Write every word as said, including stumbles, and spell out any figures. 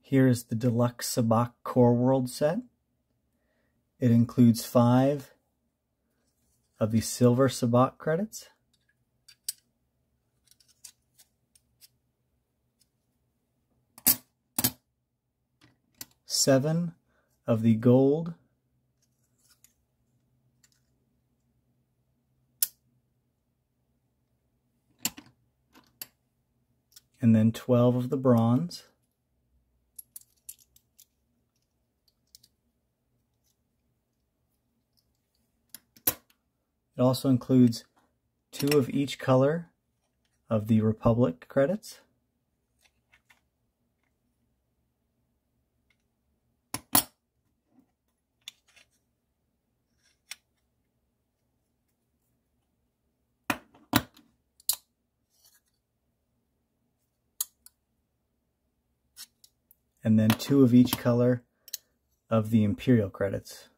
Here is the Deluxe Sabacc Core World set. It includes five of the silver Sabacc credits, seven of the gold, and then twelve of the bronze. It also includes two of each color of the Republic credits, and then two of each color of the Imperial credits.